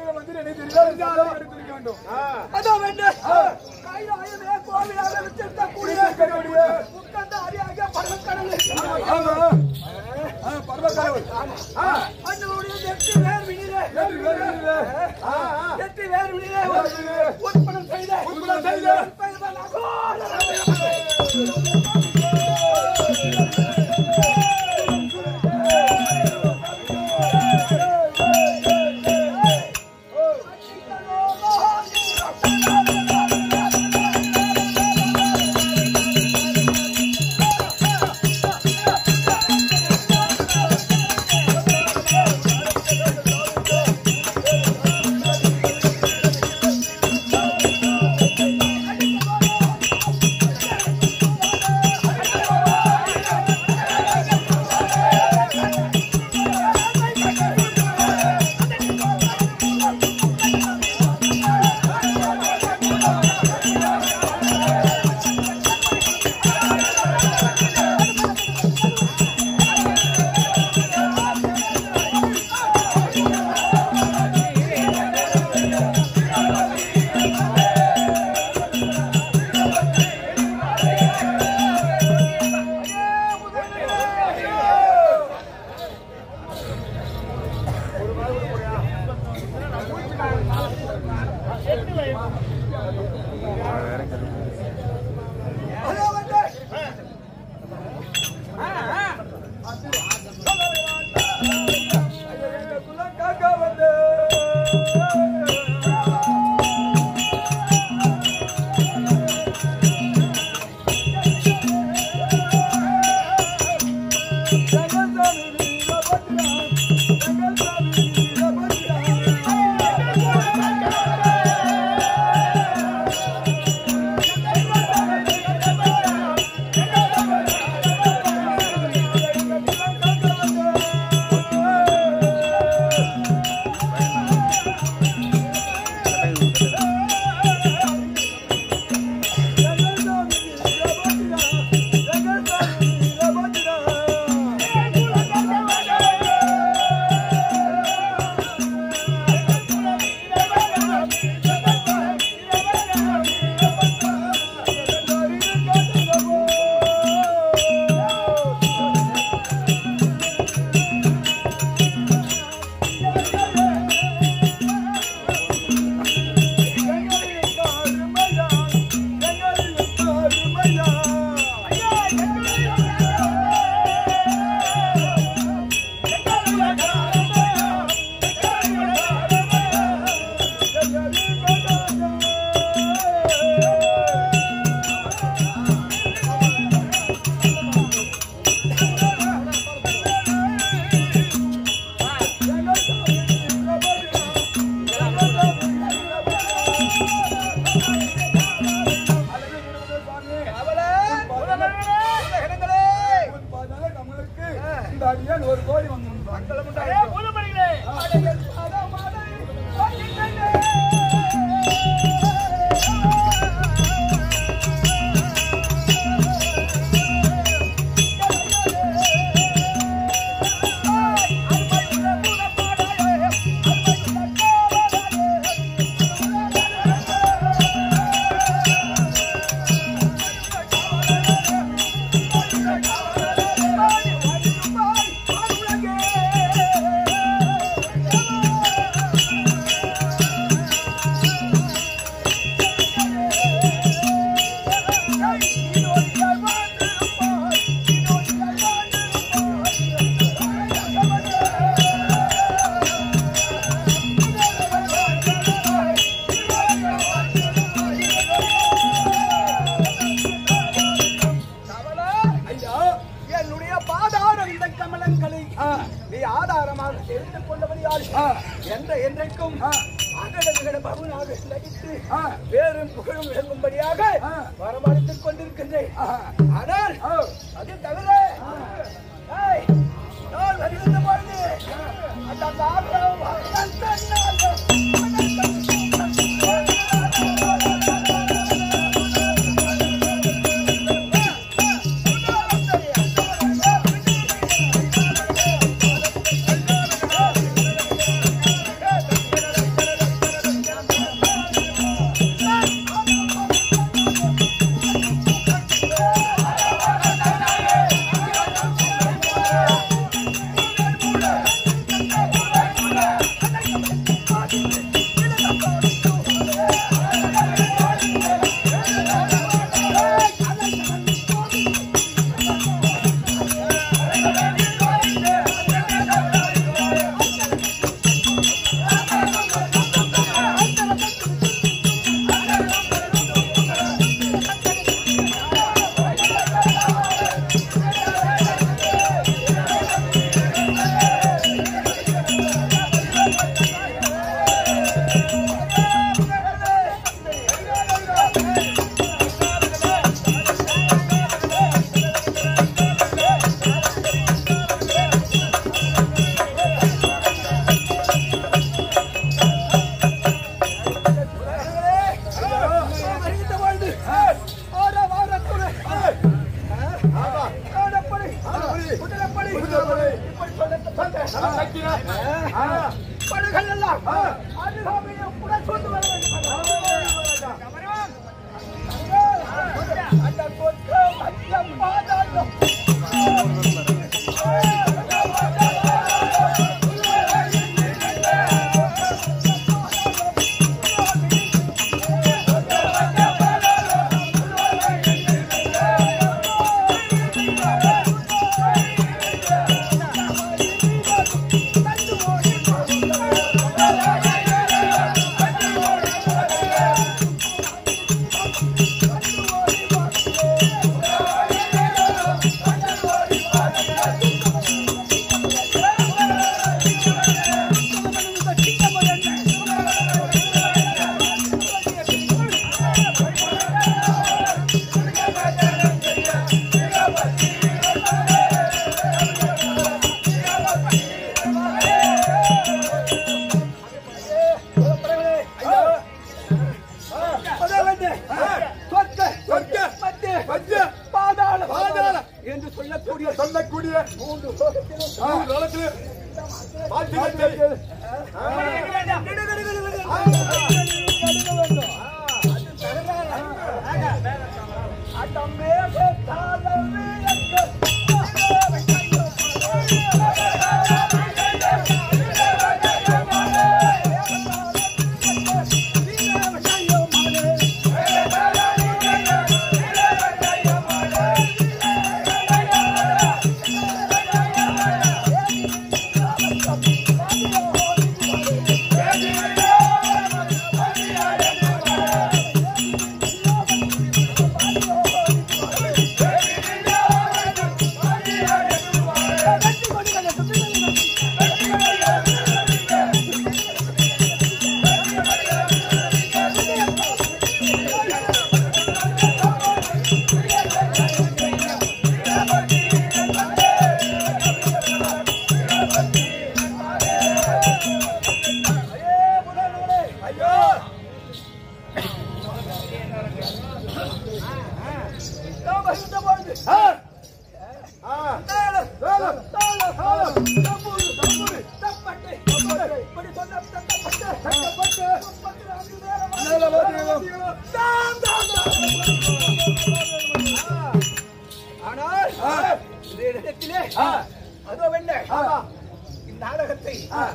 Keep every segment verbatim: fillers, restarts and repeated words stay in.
கோவில வந்து நினைத்திருந்தாலும் எடுத்திருக்க வேண்டும். அதான் வேண்டும். கைலாயமே கோவிலாக வச்சிருக்கக்கூடிய முக்கந்த அரியாக பரமக்கடவுள். ஆமா பரமக்கடவுள். அண்ணனுடைய எட்டு வேர் வினிலே எட்டு வேர் வினிலே உட்படம் செய்த உட்படம் செய்த ஒரு கோடி வந்து வேறும் புகழும் விளங்கும்படியாக வரமளித்துக் கொண்டிருக்கின்றேன். ஆனால் அது தவிர நான் வருகின்ற பொழுது அந்த கன்னிசாமியை கூட சொந்து வர வேண்டும் அந்த கொற்ற மத்தியம் பாதாளம் என்று சொல்லக்கூடிய சொல்லக்கூடிய மூன்று ஆனால் இந்த இடத்திலே அதோ வெண்ண இந்த நாடகத்தை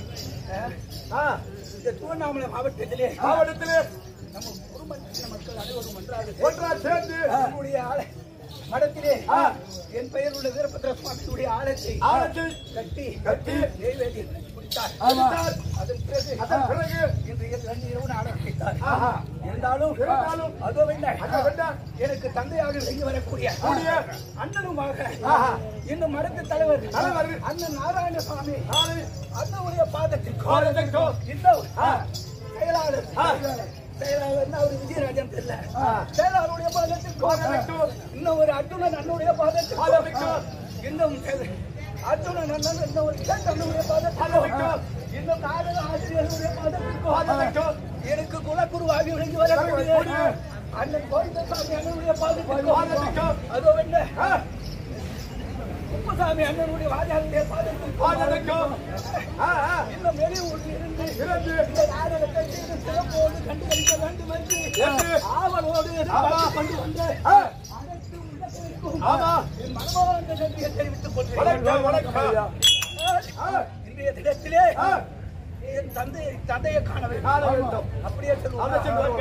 இந்த திருவண்ணாமலை மாவட்டத்திலே மாவட்டத்திலே நம்ம குடும்பத்தின மக்கள் அனைவரும் ஒன்றாக ஒன்றாக சேர்ந்து நம்முடைய ஆலை மடத்திலே என் பெயர் உள்ள வீரபத்ர சுவாமியுடைய ஆலத்தை ஆலத்தை கட்டி கட்டி நெய்வேலி முடித்தார். அதன் பிறகு அதன் பிறகு இன்றைய ரெண்டு இரவு நாடகம் வைத்தார். ஆஹா. இருந்தாலும் இருந்தாலும் அதோ வெண்ண அதோ வெண்ண எனக்கு தந்தையாக இறங்கி வரக்கூடிய கூடிய அண்ணனுமாக ஆஹா. இந்த மடத்து தலைவர் தலைவர் அண்ணன் நாராயணசாமி நாளை அண்ணனுடைய பாதத்திற்கு பாதத்திற்கு இந்த செயலாளர் செயலாளர் அவர் விஜயராஜன் தெரியல செயலாளருடைய பாதத்திற்கு இன்னும் ஒரு அர்ஜுனன் அண்ணனுடைய பாதத்திற்கு இன்னும் அர்ஜுனன் அண்ணன் இன்னும் ஒரு அண்ணனுடைய பாதத்திற்கு இன்னும் நாடக ஆசிரியர்களுடைய பாதத்திற்கு எனக்கு குலக்குருவாகி விளங்கி வரக்கூடிய அண்ணன் கோவிந்தசாமி அண்ணனுடைய பாதத்திற்கு அதோ என்ன குப்பசாமி அண்ணனுடைய வாஜாருடைய பாதத்திற்கு இன்னும் வெளியூரில் இருந்து இருந்து இந்த நாடகத்தை சிறப்போடு கண்டுகளிக்க வேண்டும் என்று ஆவலோடு கொண்டு வந்து அனைத்து உள்ளத்திற்கும் என் மனமார்ந்த நன்றியை தெரிவித்துக் கொள்கிறேன். இன்றைய தினத்திலே என் தந்தை தந்தையை காண வேண்டும் அப்படியே சொல்லுவாங்க.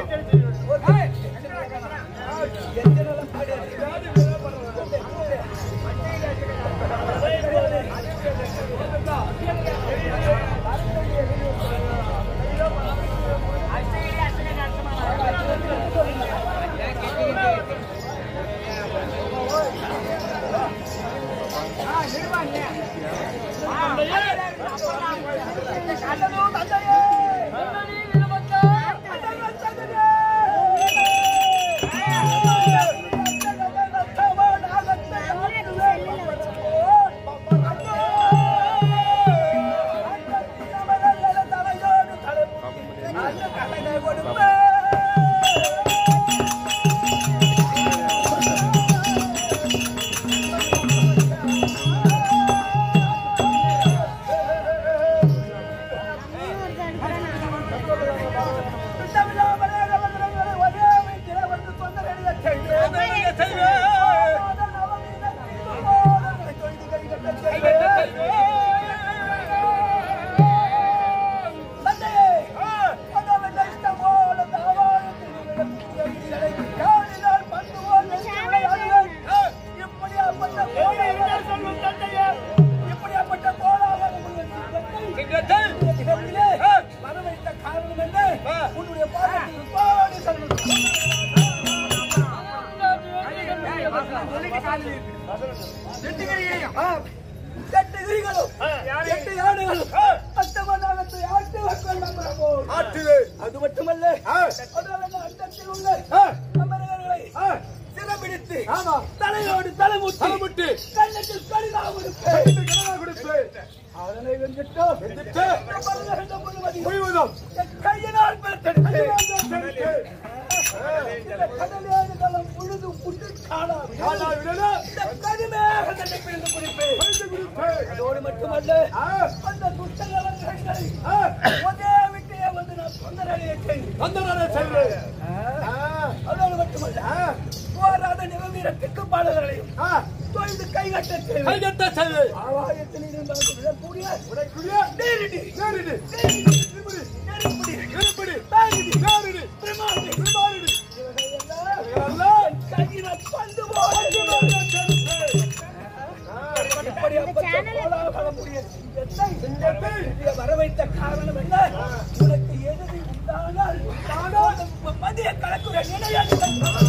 தந்தையே அது மட்டுமல்ல அண்டத்தில் உள்ள அமரர்களை சிறப்பிடித்து தலையோடு தலைமுட்டி கண்ணத்தில் கடிதாக கொடுத்து அதனை வென்றுட்டோம் முழுவதும் கையினால் பெற்றெடுத்து கடலேறுதலும் முழுது புட்டு அதோடு மட்டுமல்ல அந்த துஷ்டங்களை ஒரே விட்டையே வந்து நான் தொந்தரலையை செய்து அதோடு மட்டுமல்ல போராத நிலவீரத்துக்கு பாடல்களையும் தொய்ந்து கைகட்ட செய்து ஆவாயத்தில் இருந்தால் விடக்கூடிய நேரடி நேரடி நெருப்படி தாங்கிடி தாங்கிடி பிரமாடி பிரமாடி கையினால் பந்து வர வைத்த காரணம் என்ன? உனக்கு எதிரி உண்டானால் மதிய கலக்குற நிலையாக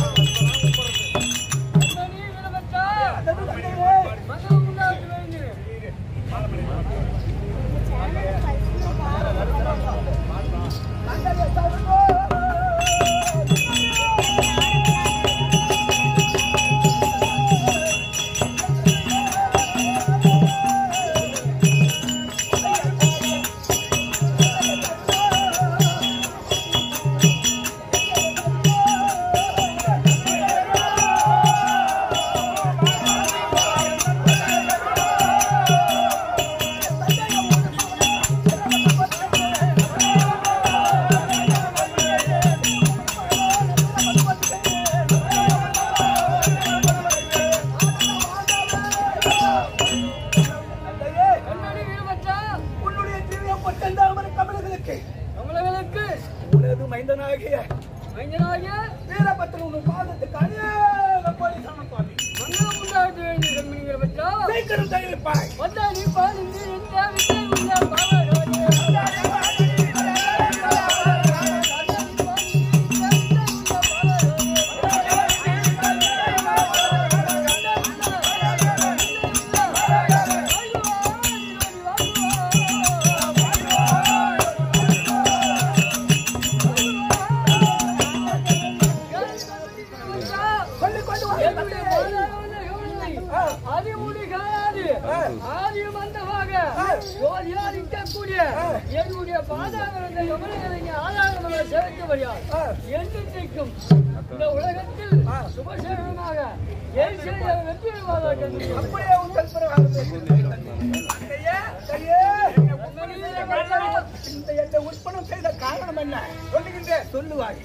உற்பணம் செய்த காரணம் என்ன சொல்லுகின்றேன் சொல்லுவாய்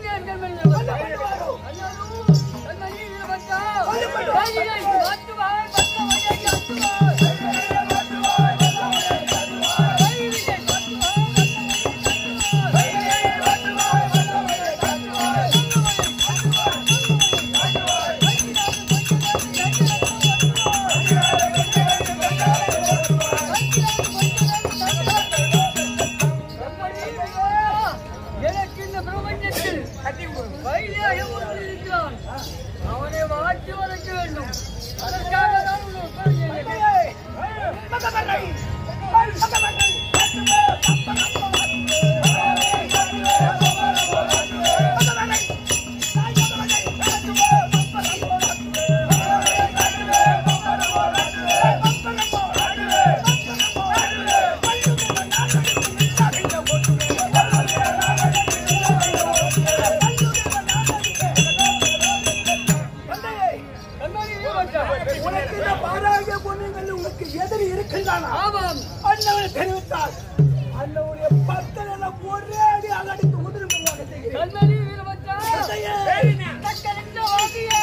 அவனை வாழ்த்து வளர்க்க வேண்டும். அதற்காக தான் உனக்கு எதிரி இருக்கின்றான் தெரிவித்தார். அண்ணனுடைய பக்தர்கள் ஒரே அடி அகடித்து கண்மணி வீரபத்ரா தந்தையே தக்கலிட்ட வாதியே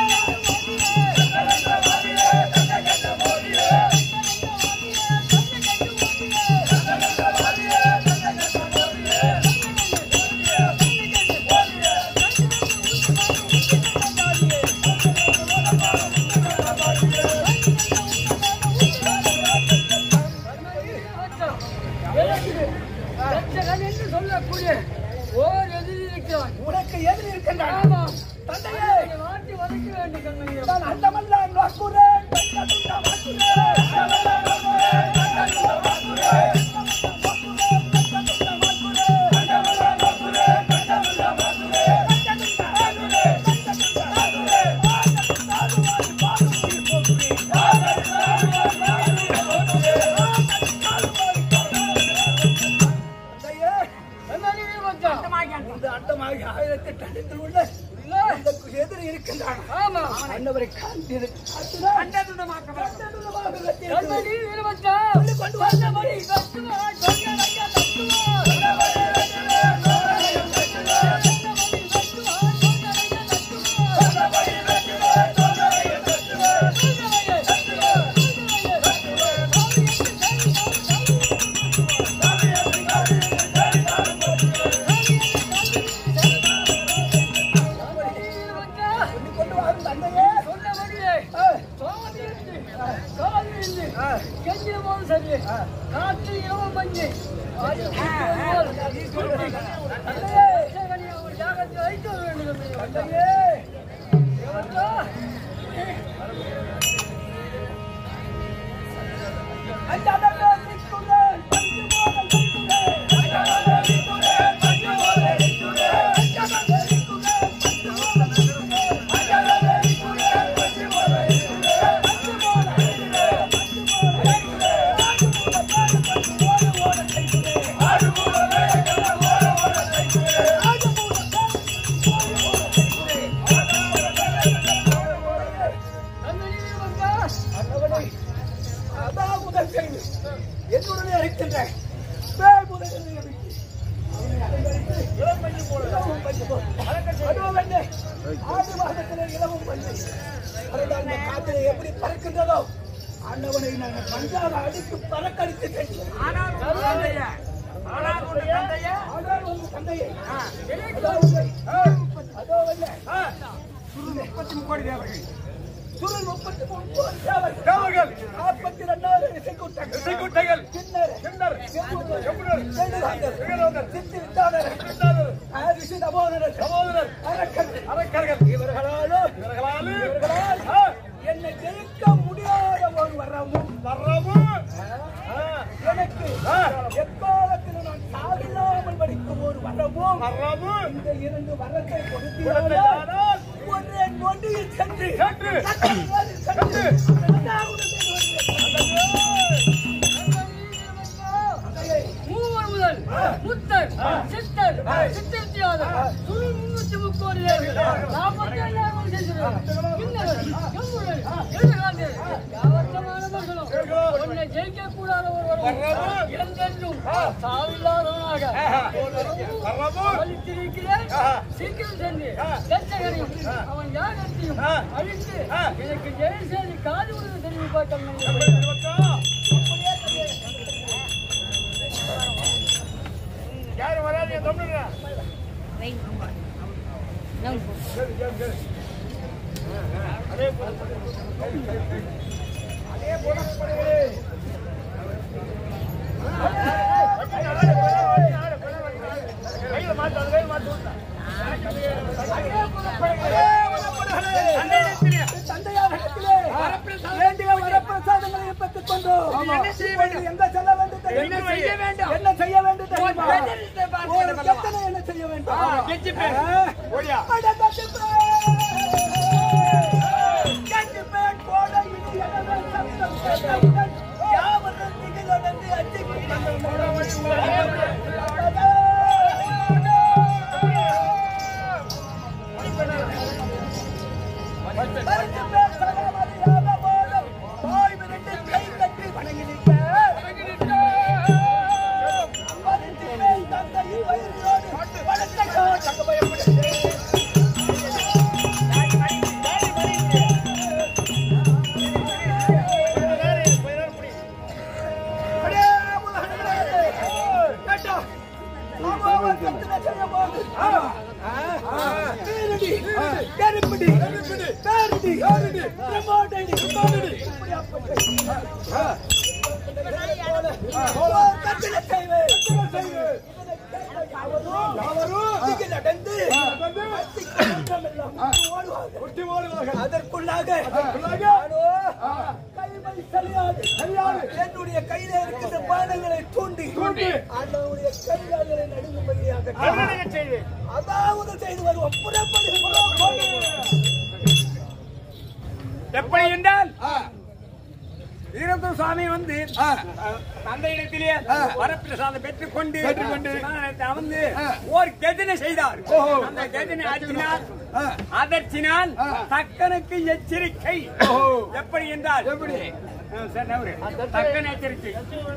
ஓர் எதிரி இருக்கிறான். உனக்கு எதிரி இருக்கின்றான். ஆமா. தந்தையே வாட்டி வதைக்க வேண்டும் கண்மணி. நான் அண்டமெல்லாம் நோக்குறேன். கண்டதுண்டா மாக்குறேன். அண்டமெல்லாம் நோக்குறேன். கண்டதுண்டா மாக்குறேன். அண்டமெல்லாம் நோக்குறேன். கண்டதுண்டா மாக்குறேன். கண்டதுண்டா மாக்குறேன். கண்டதுண்டா மாக்குறேன். ஆதரி பாடுவாரி போகுறேன். ஆதரி பாடுவாரி போகுறேன். ஆதரி தந்தையே கண்மணி வீரபத்ரா இந்த அண்டமாகி ஆயிரத்தி தண்டத்தில் உள்ள இந்த எதிரி இருக்கின்றான். ஆமா. அண்டவரை காந்தி கண்மணி வீரபத்ரா கொண்டு வா. கண்மணி கத்துவா சொல்ல வைக்க கத்துவா கொண்டு வா தந்தையே. சொன்னபடியே சோதித்து காலிருந்து கெஞ்சிய போது சரி காற்று இரவு மஞ்சு ஜாகத்தில் வைக்க வேண்டும் தந்தையே அண்டமே நிற்குங்கள். பஞ்சு போல நிற்குங்கள். அண்டமே நிற்குங்கள். பஞ்சு போல நிற்குங்கள். அண்டமே நிற்குங்கள். பஞ்சு போல நிற்குங்கள். அண்டமே நிற்குங்கள். பஞ்சு போல நிற்குங்கள். பஞ்சு போல நிற்குங்கள். பஞ்சு போல நிற்குங்கள். ஆடு போல வேகமா ஓட ஓட தைக்குங்கள். ஆடு போல வேகமா ஓட ஓட தைக்குங்கள். ஆடு போல வேகமா ஓட ஓட தைக்குங்கள். கண்மணி வீரபத்ரா அண்டவனை அதான் முதல் செய்தி என்னுடனே இருக்கின்றேன். பேய் முதல் செய்தி அவனை அலங்கரித்து இளம் பஞ்சு போல இளவும் பஞ்சு போல அதோ வெண்ணே ஆண்டு மாதத்திலே இளவும் பஞ்சு அதுதான் இந்த காற்றிலே எப்படி பறக்கின்றதோ ஆண்டவனை நாங்கள் பஞ்சாக அடித்து பறக்கடித்து சென்றோம். ஆனால் உன் தந்தையே அதோ உன்னை அதோ வெண்ணே முப்பத்தி முக்கோடி தேவர்கள் சுருள் முப்பத்தி மூணு கோடி தேவர்கள் தேவர்கள் நாற்பத்தி ரெண்டாயிரம் இசைக்கூட்டங்கள் இசைக்கூட்டங்கள் கிண்ணர் கிண்ணர் செம்புனர் செம்புனர் செண்டுகாந்தர் செண்டுகாந்தர் சித்தி வித்தாதர் வித்தாதர் ஆதிசி தபோதரர் தபோதரர் அரக்கர்கள் அரக்கர்கள் இவர்களாலும் இவர்களாலும் இவர்களால் என்னை ஜெயிக்க முடியாத ஒரு வரமும் வரமும் எனக்கு எக்காலத்தில் நான் சாவில்லாமல் படிக்கும் ஒரு வரமும் வரமும் இந்த இரண்டு வரத்தை கொடுத்தால் ஒன்றே நொண்டியில் சென்று சென்று மூவர் முதல் முத்தர் சித்தர் சித்தர் சுருள் முன்னூத்தி முப்பது நாற்பத்தி ஐந்தாயிரம் கிண்ணவர் எம்புரல் எழுகாந்தர் யாவற்றமானவர்களும் உன்னை ஜெயிக்க கூடாத ஒருவரும் என்றென்றும் சாவில்லாதவனாக வலித்திருக்கிறேன். சீக்கிரம் சென்று தச்சகரையும் அவன் யாகத்தையும் அழித்து எனக்கு ஜெய செய்தி காது உறுதி தெரிவிப்பார்கள். யாரும் வராதீங்க தமிழ்ல அதே போல அதே போல கையில மாத்து கையில மாத்து தந்தையாரிடத்திலே வேண்டிய வரப்பிரசாதங்களை பெற்றுக் கொண்டோம். எங்க செல்ல வேண்டும் என்ன செய்ய வேண்டும் என்ன செய்ய வேண்டும் எத்தனை என்ன செய்ய வேண்டும் யாவரும் திகழோடு என்ன செய்ய போகுது? பேரடி, கருப்படி, பேரடி, பிரம்மாண்டடி, இப்படியாப்பட்ட கட்டளை செய்வேன். அதற்குள்ளாக என்னுடைய கையில இருக்கிற பானங்களை தூண்டி அதனுடைய கைகால்களை நடுங்கும்படியாக செய்வேன். அதாவது செய்து வருவோம். எப்படி என்றால் வீரபத்ர சுவாமி வந்து தந்தையிடத்திலே வரப்பிரசாதம் பெற்றுக் கொண்டு வந்து ஓர் கெஜனை செய்தார். அந்த கெஜனை ஆற்றினார். அதற்சினால் தக்கனுக்கு எச்சரிக்கை. எப்படி என்றால் எப்படி தக்கன் எச்சரிக்கை.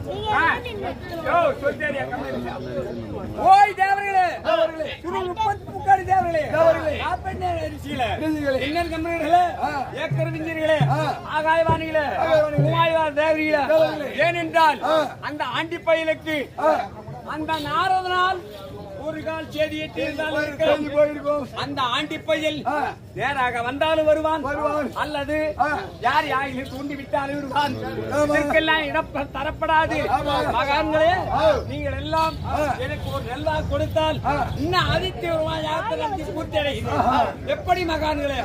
ஓய் தேவர்களே, முப்பத்தி தேவர்களே, இன்னர் கம்பெனிகளே, ஏக்கர் விஞ்ஞர்களே, ஆகாயவாணிகளே, மூவாயிரம் தேவர்களே. ஏனென்றால் அந்த ஆண்டி பயலுக்கு அந்த நாரதனால் ஒரு கால் செய்தி போயிருக்கும். அந்த ஆண்டி பையல் நேராக வந்தாலும் வருவான், அல்லது யார் யாரையும் தூண்டி விட்டாலும் வருவான். இதற்கெல்லாம் இடம் தரப்படாது. மகான்களே, நீங்கள் எல்லாம் எனக்கு ஒரு நெல்லா கொடுத்தால் இன்னும் அதிர்ஷ்டமா யாத்திரை நடத்தி பூர்த்தி அடைகிறது. எப்படி மகான்களே?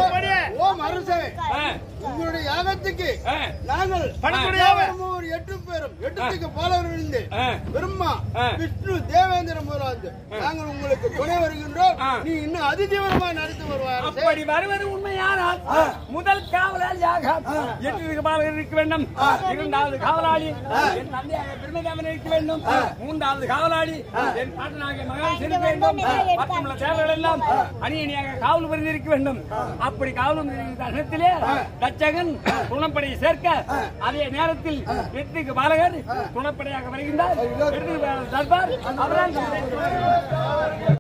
உங்களுடைய யாகத்துக்கு நாங்கள் ஒரு எட்டு பேரும் எட்டுக்கு பாலவர் விழுந்து பிரம்மா, விஷ்ணு, தேவேந்திர முதலாந்து நாங்கள் உங்களுக்கு துணை வருகின்றோம். நீ இன்னும் அதிதீவிரமாக நடத்தி வருவார். அப்படி வருவது உண்மையானால் முதல் காவலாளி யாகம் எட்டு பாலகர் இருக்க வேண்டும். இரண்டாவது காவலாளி என் தந்தையாக பிரம்மதேவன் இருக்க வேண்டும். மூன்றாவது காவலாளி என் பாட்டனாக மகன் இருக்க வேண்டும். மற்றமுள்ள தேவர்கள் எல்லாம் அணி அணியாக காவல் புரிந்து இருக்க வேண்டும். அப்படி காவல் தருணத்திலே தச்சகன் துணப்படையை சேர்க்க அதே நேரத்தில் எட்டுக்கு பாலகர் துணப்படையாக வருகின்றார். தர்பார் அவரால்